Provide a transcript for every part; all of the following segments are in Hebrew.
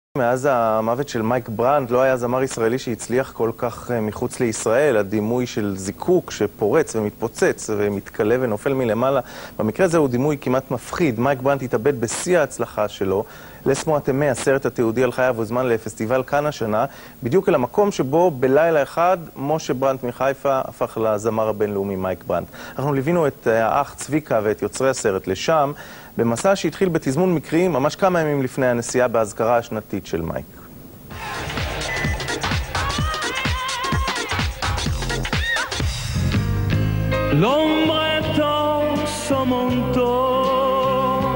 מאז המוות של מייק ברנט לא היה זמר ישראלי שהצליח כל כך מחוץ לישראל. הדימוי של זיקוק שפורץ ומתפוצץ ומתקלה ונופל מלמעלה, במקרה הזה הוא דימוי כמעט מפחיד. מייק ברנט התאבד בשיא ההצלחה שלו. לסמו הטמא, הסרט התיעודי על חייו, הוזמן לפסטיבל כאן השנה, בדיוק אל המקום שבו בלילה אחד משה ברנט מחיפה הפך לזמר הבינלאומי מייק ברנט. אנחנו ליווינו את האח צביקה ואת יוצרי הסרט לשם, במסע שהתחיל בתזמון מקרי ממש כמה ימים לפני הנסיעה בהזכרה השנתית של מייק. L'ombre est sur mon dos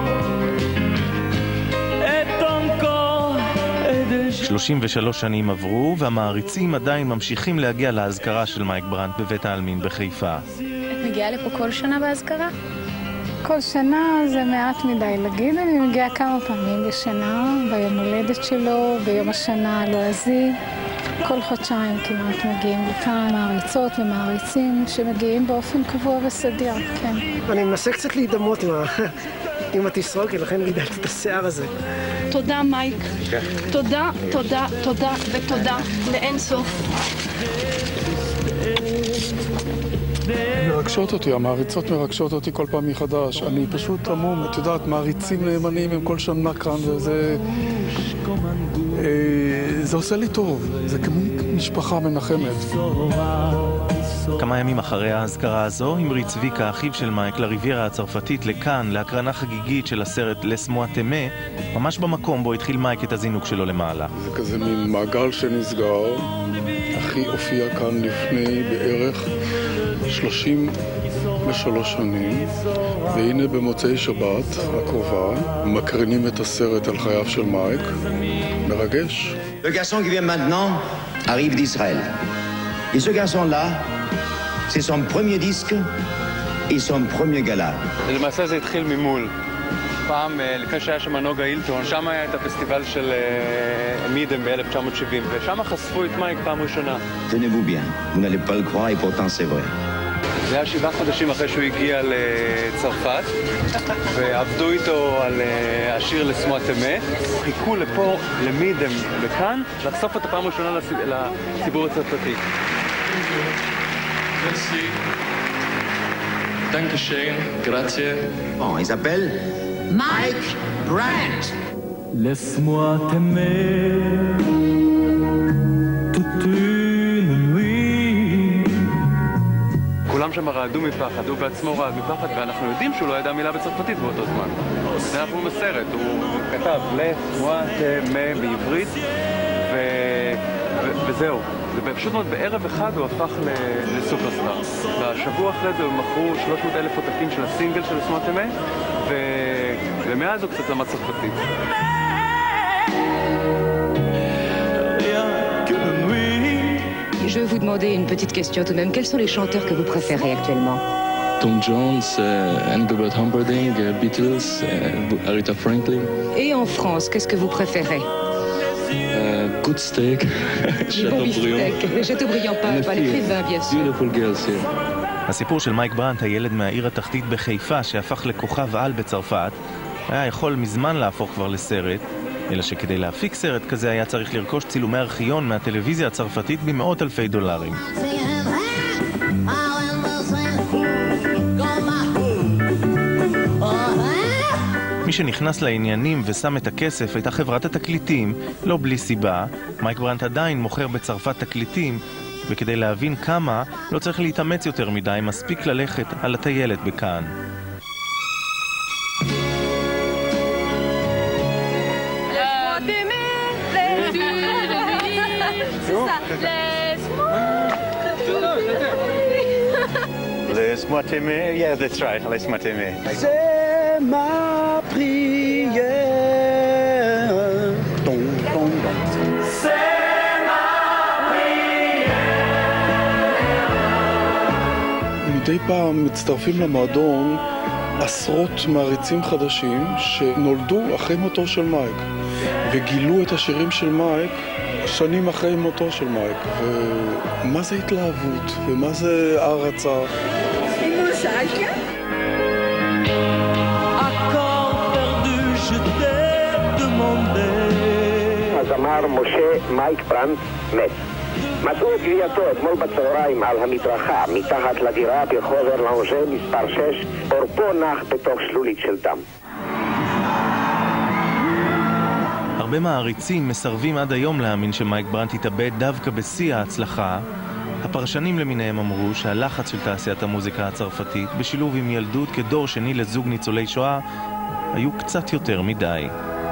et encore et déjà 33 שנים עברו והמעריצים עדיין ממשיכים להגיע להזכרה של מייק ברנט בבית העלמין בחיפה. את מגיעה לפה כל שנה בהזכרה? כל שנה זה מעט מדי להגיד, אני מגיעה כמה פעמים בשנה, ביום הולדת שלו, ביום השנה הלועזי. כל חודשיים כמעט מגיעים לכאן מעריצות ומעריצים שמגיעים באופן קבוע וסדיר, כן. אני מנסה קצת להידמות עם התסרוקת, לכן גידלתי את השיער הזה. תודה מייק, תודה, תודה, תודה ותודה לאין סוף. מרגשות אותי, המעריצות מרגשות אותי כל פעם מחדש. אני פשוט עמום, את יודעת, מעריצים נאמנים עם כל שנה כאן, וזה... זה עושה לי טוב, זה כמו משפחה מנחמת. כמה ימים אחרי ההזכרה הזו, המריא צביקה, אחיו של מייק, לריביירה הצרפתית לכאן, להקרנה חגיגית של הסרט לסמו הטמא, ממש במקום בו התחיל מייק את הזינוק שלו למעלה. זה כזה מין מעגל שנסגר. אחי הופיע כאן לפני בערך 33 שנים, והנה במוצאי שבת הקרובה מקרינים את הסרט על חייו של מייק. מרגש. Le garçon qui vient maintenant arrive d'Israël. Et ce garçon-là, c'est son premier disque et son premier gala. למעשה זה התחיל ממול. פעם, לפני שהיה שם נוגה אילטון, שם היה את הפסטיבל של מידם ב-1970, ושם חשפו את מייק פעם ראשונה. Tenez-vous bien, vous n'allez pas le croire et pourtant c'est vrai. זה היה 7 חודשים אחרי שהוא הגיע לצרפת, ועבדו איתו על השיר לסמו הטמא. חיכו לפה, למידם, לכאן, לחשוף את הפעם ראשונה לציבור הצרפתי. Merci. Dankeschön. Grazie. Bon, il s'appelle Mike Brandt. Laisse-moi t'aimer toute une nuit. כולם שם רעדו מפחד, הוא בעצמו רעד מפחד, ואנחנו יודעים שהוא לא ידע מילה בצרפתית באותו זמן. זה אנחנו בסרט, הוא כתב לסמו הטמא בעברית, וזהו. ופשוט מאוד בערב אחד הוא הפך לסופרסטאר. בשבוע אחרי זה הם מכרו 300,000 עותקים של הסינגל של לסמו הטמא, ומאז הוא קצת למד צרפתית. Je vais vous demander une petite question tout de même. Quels sont les chanteurs que vous préférez actuellement? Tom Jones, Engelbert Humperdinck, Beatles, Aretha Franklin. Et en France, qu'est-ce que vous préférez? Good steak, Chateaubriand. Chateaubriand, pas l'écrivain, bien sûr. Beautiful girls here. הסיפור של מייק ברנט, הילד מהעיר התחתית בחיפה שהפך לכוכב על בצרפת, היה יכול מזמן להפוך כבר לסרט, אלא שכדי להפיק סרט כזה היה צריך לרכוש צילומי ארכיון מהטלוויזיה הצרפתית במאות אלפי דולרים. מי שנכנס לעניינים ושם את הכסף הייתה חברת התקליטים, לא בלי סיבה. מייק ברנט עדיין מוכר בצרפת תקליטים, וכדי להבין כמה לא צריך להתאמץ יותר מדי, מספיק ללכת על הטיילת בכאן. Laisse-moi t'aimer. Yeah, that's right. Laisse-moi t'aimer. C'est ma prière. Don, don, don. C'est ma prière. מדי פעם מצטרפים למועדון עשרות מעריצים חדשים שנולדו אחרי מותו של מייק וגילו את השירים של מייק שנים אחרי מותו של מייק, ומה זה התלהבות ומה זה הערצה. Accord perdu, je t'ai demandé. הזמר משה מייק ברנט מת. מצאו את גווייתו אתמול בצהריים על המדרכה מתחת לדירה ברחוב ארלנג'ה מספר 6, עורפו נח בתוך שלולית של דם. הרבה מעריצים מסרבים עד היום להאמין שמייק ברנט התאבד דווקא בשיא ההצלחה. הפרשנים למיניהם אמרו שהלחץ של תעשיית המוזיקה הצרפתית בשילוב עם ילדות כדור שני לזוג ניצולי שואה היו קצת יותר מדי.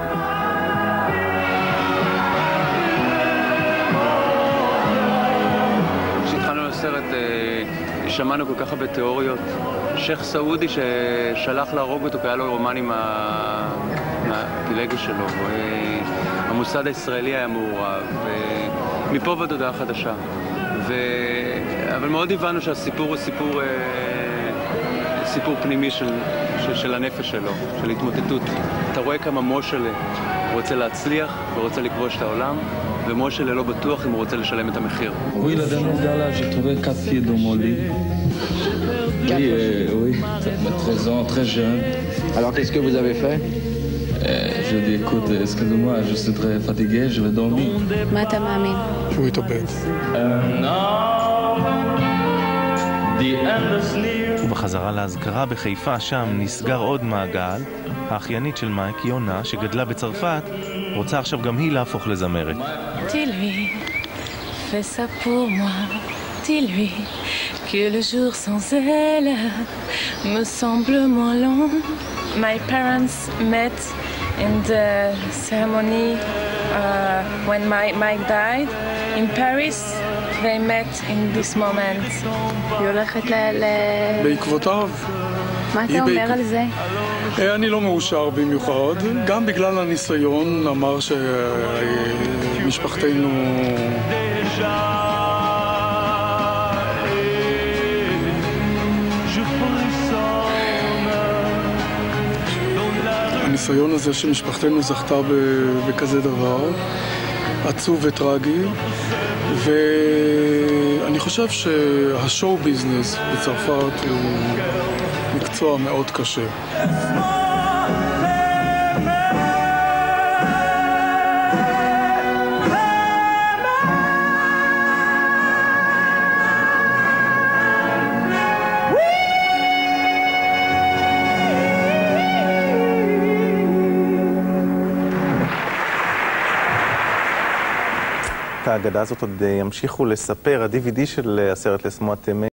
כשהתחלנו לסרט שמענו כל כך הרבה תיאוריות. שייך סעודי ששלח להרוג אותו כי היה לו רומן עם הפילגש שלו. המוסד הישראלי היה מעורב, מפה ועד הודעה חדשה. אבל מאוד הבנו שהסיפור הוא סיפור פנימי של הנפש שלו, של התמוטטות. אתה רואה כמה מושלה רוצה להצליח ורוצה לכבוש את העולם, ומושלה לא בטוח אם הוא רוצה לשלם את המחיר. Oui, la dernière fois là, j'ai trouvé 4 filles dans mon lit. Oui, 13 ans, très jeune. Alors qu'est-ce que vous avez fait? Je lui ai dit, écoute, excuse-moi, je suis très fatigué, je vais dormir. מה אתה מאמין? שהוא יתאבד. ובחזרה להזכרה בחיפה שם נסגר עוד מעגל. האחיינית של מייק, יונה, שגדלה בצרפת, רוצה עכשיו גם היא להפוך לזמרת. Dis-lui, fais ça pour moi. Dis-lui que le jour sans elle me semble moins long. My parents met in the ceremony when Mike died in Paris. They met in this moment. היא הולכת בעקבותיו. מה אתה אומר על זה? אני לא מאושר במיוחד, גם בגלל הניסיון. אמר שמשפחתנו הניסיון הזה שמשפחתנו זכתה בכזה דבר עצוב וטרגי, ואני חושב שהשואו ביזנס בצרפת הוא מקצוע מאוד קשה. את האגדה הזאת עוד ימשיכו לספר. ה-DVD של הסרט לסמוע תמה